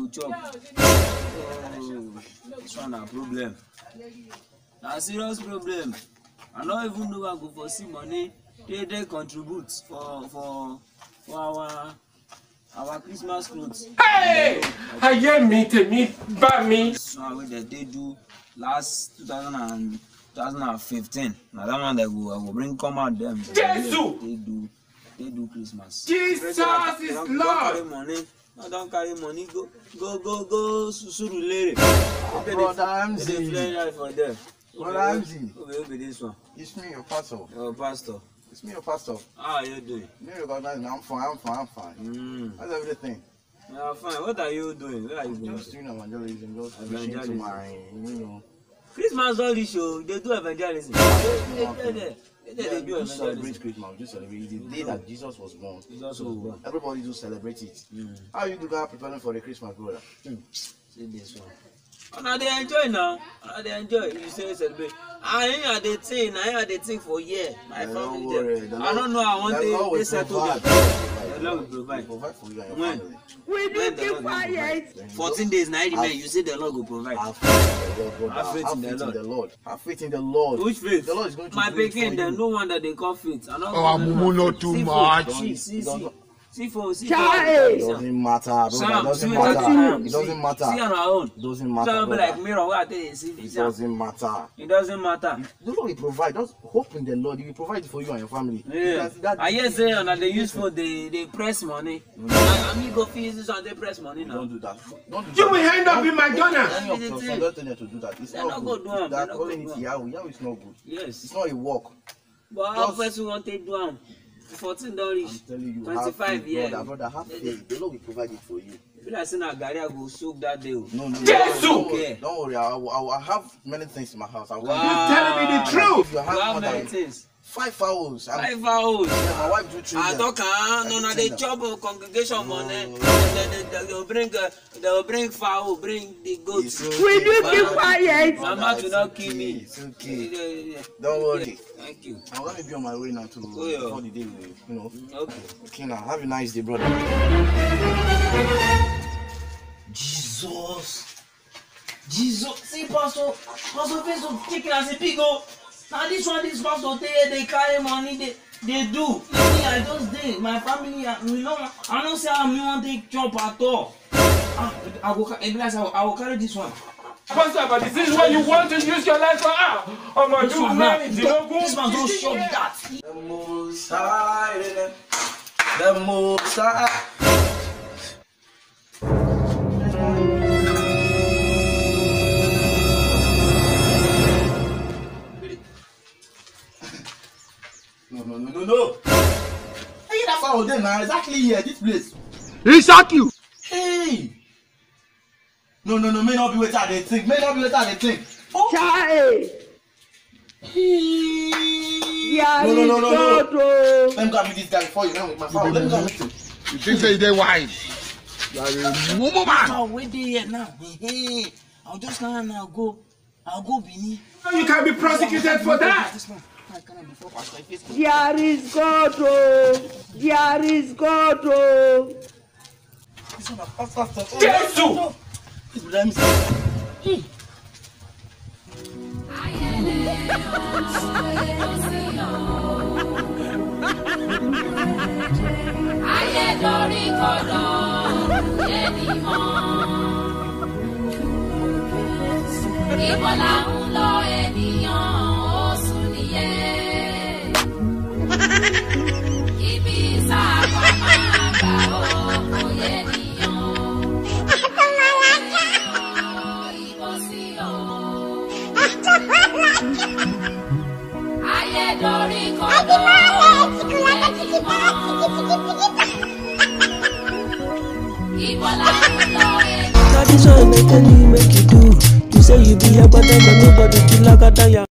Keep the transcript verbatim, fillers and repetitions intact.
go chop. Oh, this one a problem. A serious problem. I don't even know I go for see money. They they contribute for for for our our Christmas clothes. Hey! I hear me to me by me. So that they do last two thousand fifteen. Now that one they go I go bring come out them. Jesus! They do they do Christmas. Jesus Don't, is don't, Lord. Don't carry money. No, don't carry money. Go go go go Surulere. Brother Amzi. They fly for there. Brother Amzi. Who be this one? It's me, your pastor. Your pastor. It's me, your pastor. How are you doing? You recognize me. I'm fine. I'm fine. I'm fine. Mm. How's everything? Yeah, fine. What are you doing? Where are you going? Just doing evangelism. Just Evangelism. preaching to my, you know. Christmas all this show. They do evangelism. Yeah, They, they, they, they, yeah, they we do do celebrate evangelism. Christmas. We do celebrate. It's the day that Jesus was born. Jesus was born. Everybody do celebrate it. Mm. How you do that preparing for the Christmas, brother? Mm. See this one. Oh, now they enjoy now. Now they enjoy. You say celebrate. I ain't had the thing. I ain't had the thing for year. My Yeah, family. don't worry. There. The I don't know. I want the they, Lord they will settle provide. there. The Lord will provide. Provide for you and your When? family. We do keep quiet. Fourteen days now. Man, you say the Lord will provide. Have faith in the Lord, brother. Have faith Have in the faith in Lord. the Lord. Have faith in the Lord. Which faith? The Lord is going to My do it for baking, there's you. no one that they call faith. I don't Oh, I'm know. not too See, much. See, see, see. See for see Child. It doesn't matter, brother. Sam, It doesn't see matter. what I It doesn't matter. See on our own. It doesn't It matter, doesn't be brother. like mirror. What I tell you, see, It Sam. doesn't matter. It doesn't matter. The Lord will provide. Just hope in the Lord. He will provide for you and your family. Yeah. Because that- I hear say that they use for the they press money. I mean go fees this and they press money now. Don't do that. Don't do You that. will end up in Don't McDonald's. tell your son, don't tell them to do that. It's They're not not good. gonna do 'em. They're They're not calling gonna it do 'em. Yahoo. Yahoo is not good. Yes. It's not a work. But how Just- person want to do am? Fourteen don't reach. I'm telling you, Twenty-five have faith, years. brother, brother, have faith. The Lord will provide it for you. Feel like saying that Gary I go soak that day. No, no, no. Jesus! Don't worry. Don't worry. I, will- I, will- I have many things in my house. I will Wow. You're telling me the truth. If you You have have more many than things. five fowls, and Five hours. yeah, my wife do three. I them. don't can. No, no, they Everything chop of congregation money. No. They, they, they, they'll bring, uh, they'll bring fowl, bring the goat. It's We do okay. keep quiet. Mama It's to not okay, kill me. It's okay. Yeah, yeah, yeah. Don't worry. Thank you. I'm gonna be on my way now to Oh, yeah. before the day, will, you know. Okay. Okay, now have a nice day, brother. Jesus. Jesus. See, Pastor, Pastor face of chicken as a pig. Oh. Now this one, this pastor, they, they carry money, they, they do. Me, I just did. My family, I- we don't, I don't say I'm want to take chop at all. Ah, I will, I will, I will carry this one. Pastor, but this is what you want to use your life for. Ah, I'm going to This do one, now, many. this one don't shop that. The most high, the most high. No, no, no, no, no. Hey, that's all there now. Exactly here, this place. He shock you. Hey. No, no, no. May not be what they think. May not be what they think. Oh. Child. Hey. Yeah, No, no, no, no, no. no. Let me go and meet this guy before you run with my phone. Let me go and meet him. You think say they wise? You are a mumu man. I'll wait there here now. Hey, I'll just now and I'll go. I'll go Bini. You can be prosecuted for that. This man. I can't before Pastor. If it's- There is God, oh. There is God, oh. This one, fast, fast, fast. Oh, Jesus! no, no. This brother is- Hey. Ayé dorí kodò yéni mọ́. Ibo là ń lọ ènìyàn ó sùn nìyẹn. Ibi sáàpà máa gbà ó kò yé nìyàn. Ibo sí o. Ayé dorí kodò yéni mọ́. Ibo là ń lọ ènìyàn. That is all they tell you make you do. You say you be a but then nobody feel like a